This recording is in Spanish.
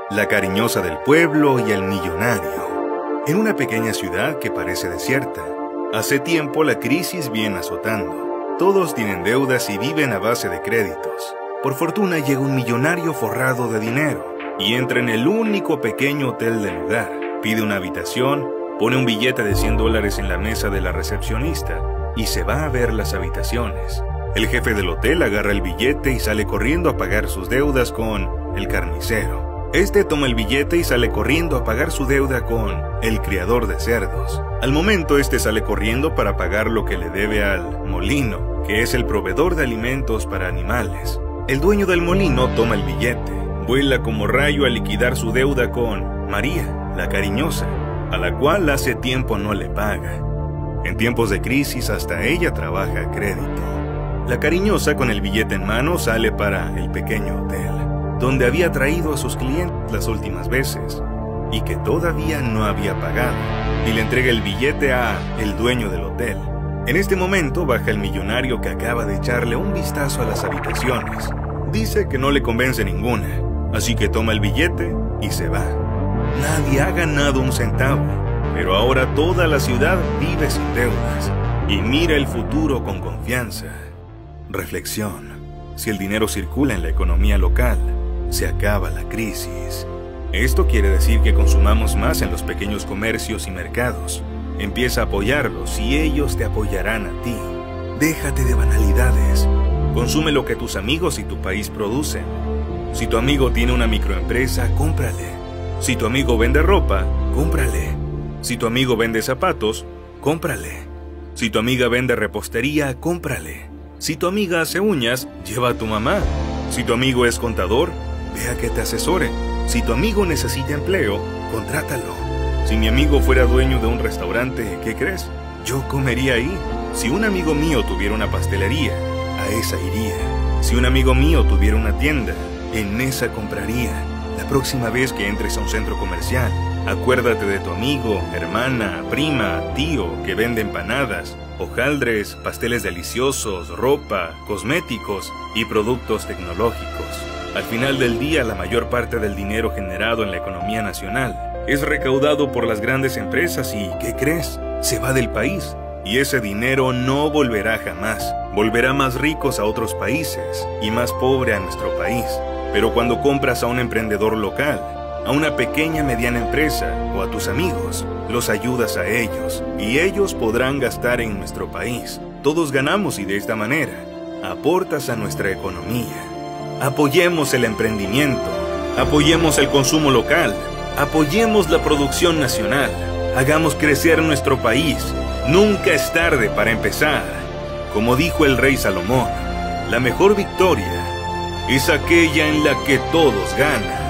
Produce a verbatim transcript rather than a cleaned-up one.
la cariñosa del pueblo y el millonario. En una pequeña ciudad que parece desierta, hace tiempo la crisis viene azotando. Todos tienen deudas y viven a base de créditos. Por fortuna llega un millonario forrado de dinero y entra en el único pequeño hotel del lugar. Pide una habitación, pone un billete de cien dólares en la mesa de la recepcionista y se va a ver las habitaciones. El jefe del hotel agarra el billete y sale corriendo a pagar sus deudas con el carnicero. Este toma el billete y sale corriendo a pagar su deuda con el criador de cerdos. Al momento, este sale corriendo para pagar lo que le debe al molino, que es el proveedor de alimentos para animales. El dueño del molino toma el billete, vuela como rayo a liquidar su deuda con María, la cariñosa, a la cual hace tiempo no le paga. En tiempos de crisis, hasta ella trabaja a crédito. La cariñosa, con el billete en mano, sale para el pequeño hotel, donde había traído a sus clientes las últimas veces y que todavía no había pagado, y le entrega el billete a el dueño del hotel. En este momento baja el millonario, que acaba de echarle un vistazo a las habitaciones. Dice que no le convence ninguna, así que toma el billete y se va. Nadie ha ganado un centavo, pero ahora toda la ciudad vive sin deudas y mira el futuro con confianza. Reflexión: si el dinero circula en la economía local, se acaba la crisis. Esto quiere decir que consumamos más en los pequeños comercios y mercados. Empieza a apoyarlos y ellos te apoyarán a ti. Déjate de banalidades. Consume lo que tus amigos y tu país producen. Si tu amigo tiene una microempresa, cómprale. Si tu amigo vende ropa, cómprale. Si tu amigo vende zapatos, cómprale. Si tu amiga vende repostería, cómprale. Si tu amiga hace uñas, lleva a tu mamá. Si tu amigo es contador, ve a que te asesore. Si tu amigo necesita empleo, contrátalo. Si mi amigo fuera dueño de un restaurante, ¿qué crees? Yo comería ahí. Si un amigo mío tuviera una pastelería, a esa iría. Si un amigo mío tuviera una tienda, en esa compraría. La próxima vez que entres a un centro comercial, acuérdate de tu amigo, hermana, prima, tío que vende empanadas, hojaldres, pasteles deliciosos, ropa, cosméticos y productos tecnológicos. Al final del día, la mayor parte del dinero generado en la economía nacional es recaudado por las grandes empresas y, ¿qué crees? Se va del país. Y ese dinero no volverá jamás. Volverá más ricos a otros países y más pobre a nuestro país. Pero cuando compras a un emprendedor local, a una pequeña mediana empresa o a tus amigos, los ayudas a ellos y ellos podrán gastar en nuestro país. Todos ganamos y de esta manera aportas a nuestra economía. Apoyemos el emprendimiento, apoyemos el consumo local, apoyemos la producción nacional, hagamos crecer nuestro país. Nunca es tarde para empezar. Como dijo el rey Salomón, la mejor victoria es aquella en la que todos ganan.